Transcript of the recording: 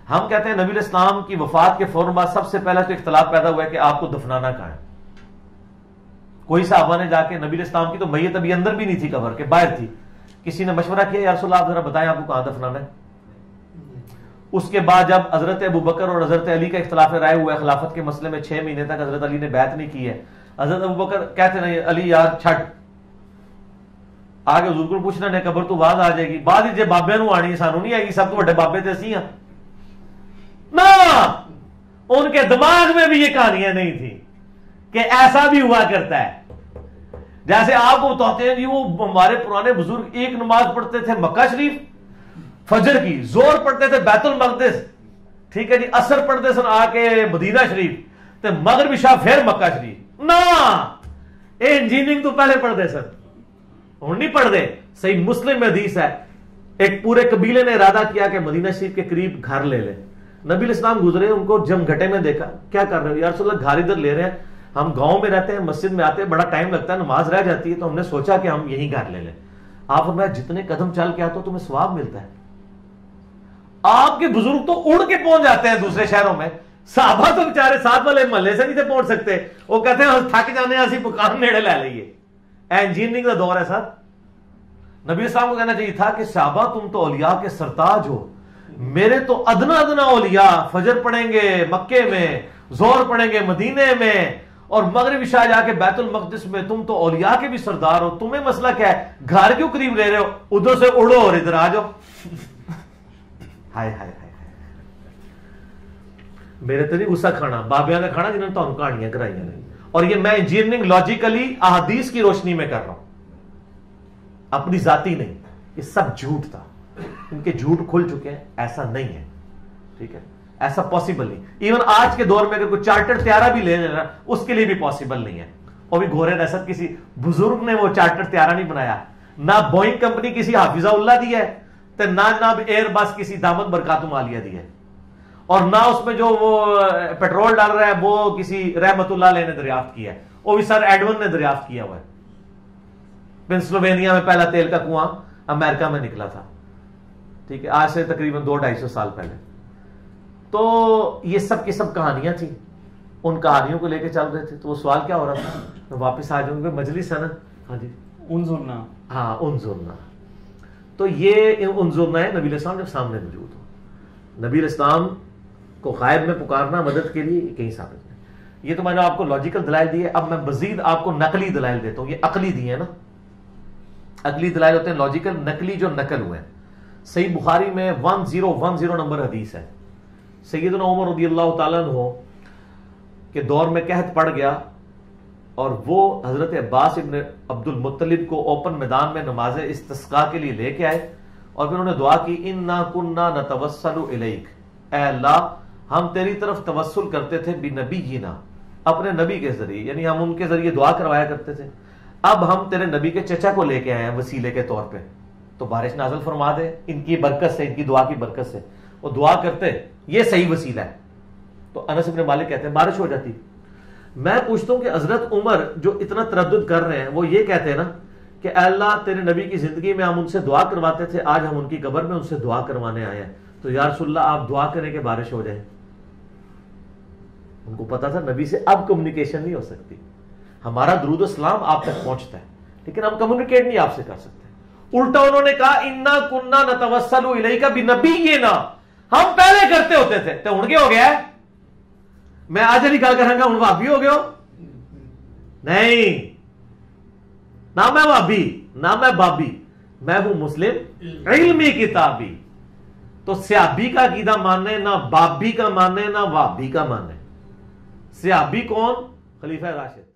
ہم کہتے ہیں نبی علیہ السلام کی وفات کے فوراً بعد سب سے پہلے تو اختلاف پیدا ہوا ہے کہ آپ کو دفنانا کہاں ہے. کوئی صحابہ نے جا کے نبی علیہ السلام کی تو میت ابھی اندر بھی نہیں تھی قبر کے، باہر تھی، کسی نے مشورہ کیا یا رسول اللہ آپ ذرا بتائیں آپ کو کہاں دفنانا ہے. اس کے بعد جب حضرت ابو بکر اور حضرت علی کا اختلاف رائے ہوا ہے خلافت کے مسئلے میں، 6 مہینے تک حضرت علی نے بیعت نہیں کی ہے. حضرت ابو بکر کہتے نہیں علی یار چھٹ، آگے حضور کو پوچھنا نے قبر تو بعد آ جائے گی، بعد ہی جے بابے نو آنی سانو نہیں آئے گی، سب تو بڑے بابے تے اسی ہیں نا. ان کے دماغ میں بھی یہ کہانیاں نہیں تھی کہ ایسا بھی ہوا کرتا ہے. جیسے آپ کو بتاتے ہیں جی وہ ہمارے پرانے بزرگ ایک نماز پڑھتے تھے مکہ شریف فجر کی، زور پڑھتے تھے بیت المقدس، ٹھیک ہے جی، اثر پڑھتے سن آ کے مدینہ شریف، تے مغرب عشاء پھر مکہ شریف. نا اے انجینئرنگ تو پہلے پڑھتے سن، ہن نہیں پڑھتے. صحیح مسلم میں حدیث ہے ایک پورے قبیلے نے ارادہ کیا کہ مدینہ شریف کے قریب گھر لے لے. نبی علیہ السلام گزرے، ان کو جم گھٹے میں دیکھا، کیا کر رہے ہو؟ یا رسول اللہ گھر ادھر لے رہے ہیں، ہم گاؤں میں رہتے ہیں، مسجد میں آتے ہیں، بڑا ٹائم لگتا ہے، نماز رہ جاتی ہے، تو ہم نے سوچا کہ ہم یہی گھر لے لیں. آپ فرمایا جتنے قدم چل کے آتے ہو تمہیں ثواب ملتا ہے. آپ کے بزرگ تو اڑ کے پہنچ جاتے ہیں دوسرے شہروں میں، صحابہ تو بیچارے ساتھ والے محلے سے نہیں تھے پہنچ سکتے، وہ کہتے ہیں ہم تھک جانے ہیں، اسی مقام نیڑے لے لئیے. انجینئرنگ کا دور ہے سر. نبی السلام کو کہنا چاہیے تھا کہ صحابہ تم تو اولیاء کے سرتاج ہو، میرے تو ادنا ادنا اولیاء فجر پڑھیں گے مکے میں، زور پڑھیں گے مدینے میں، اور مغرب عشاء جا کے بیت المقدس میں. تم تو اولیاء کے بھی سردار ہو، تمہیں مسئلہ کیا ہے؟ گھر کیوں قریب لے رہے ہو؟ ادھر سے اڑو اور ادھر آ جاؤ. ہائے ہائے ہائے، میرے تو نہیں غصہ کھانا، بابیاں کا کھانا جنہوں نے تمہیں کہانیاں کرائی ہیں. اور یہ میں انجینئرنگ لاجیکلی احادیث کی روشنی میں کر رہا ہوں، اپنی ذاتی نہیں. یہ سب جھوٹ تھا، ان کے جھوٹ کھل چکے ہیں، ایسا نہیں ہے. ٹھیک ہے، ایسا پاسبل نہیں. ایون آج کے دور میں اگر کوئی چارٹرڈ طیارہ بھی لے لینا اس کے لیے بھی پاسبل نہیں ہے. اور بھی گھورے نسل کسی بزرگ نے وہ چارٹرڈ طیارہ نہیں بنایا، نہ بوئنگ کمپنی کسی حافظہ اللہ دی ہے، تو نہ جناب ایئر بس کسی دامت برکاتم عالیہ دی ہے، اور نہ اس میں جو وہ پیٹرول ڈال رہا ہے وہ کسی رحمت اللہ علیہ نے دریافت کیا ہے، وہ بھی سر ایڈون نے دریافت کیا ہوا ہے. پنسلوینیا میں پہلا تیل کا کنواں امریکہ میں نکلا تھا، ٹھیک ہے، آج سے تقریباً 200-250 سال پہلے. تو یہ سب کی سب کہانیاں تھیں، ان کہانیوں کو لے کے چل رہے تھے. تو وہ سوال کیا ہو رہا تھا؟ میں واپس آ جاؤں گا، مجلس ہے نا. ہاں جی، انظرنا. ہاں انظرنا. تو یہ انظرنا ہے نبی علیہ السلام جب سامنے موجود ہو. نبی علیہ السلام کو غائب میں پکارنا مدد کے لیے کہیں ثابت نہیں. یہ تو میں نے آپ کو لاجیکل دلائل دیے، اب میں مزید آپ کو نقلی دلائل دیتا ہوں. یہ عقلی دیے ہیں نا، عقلی دلائل ہوتے ہیں لاجیکل، نقلی جو نقل ہوئے ہیں. صحیح بخاری میں 1010 نمبر حدیث ہے. سیدنا عمر رضی اللہ تعالیٰ عنہ کے دور میں قحط پڑ گیا، اور وہ حضرت عباس ابن عبد المطلب کو اوپن میدان میں نماز استسقاء کے لیے لے کے آئے، اور پھر انہوں نے دعا کی انا کنا نتوسل الیک، اے اللہ ہم تیری طرف توسل کرتے تھے بنبینا، اپنے نبی کے ذریعے، یعنی ہم ان کے ذریعے دعا کروایا کرتے تھے، اب ہم تیرے نبی کے چچا کو لے کے آئے ہیں وسیلے کے طور پہ، تو بارش نازل فرما دے ان کی برکت سے، ان کی دعا کی برکت سے. وہ دعا کرتے، یہ صحیح وسیلہ ہے. تو انس بن مالک کہتے ہیں بارش ہو جاتی. میں پوچھتا ہوں کہ حضرت عمر جو اتنا تردد کر رہے ہیں، وہ یہ کہتے ہیں نا کہ اے اللہ تیرے نبی کی زندگی میں ہم ان سے دعا کرواتے تھے، آج ہم ان کی قبر میں ان سے دعا کروانے آئے ہیں، تو یا رسول اللہ آپ دعا کریں کہ بارش ہو جائے. ان کو پتا تھا نبی سے اب کمیونیکیشن نہیں ہو سکتی، ہمارا درود و سلام آپ تک پہنچتا ہے لیکن ہم کمیونیکیٹ نہیں آپ سے کر سکتے. الٹا انہوں نے کہا انا کننا نتوسل الیک بنبینا، ہم پہلے کرتے ہوتے تھے. تو ہن کیا ہو گیا ہے؟ میں آج نہیں گل کراں گا ہن وہابی ہو گئے ہو؟ نہیں، نہ میں وہابی نہ میں بابی، میں ہوں مسلم علمی کتابی. تو سیابی کا عقیدہ ماننے، نہ بابی کا ماننے، نہ وہابی کا ماننے. سیابی کون؟ خلیفہ راشد.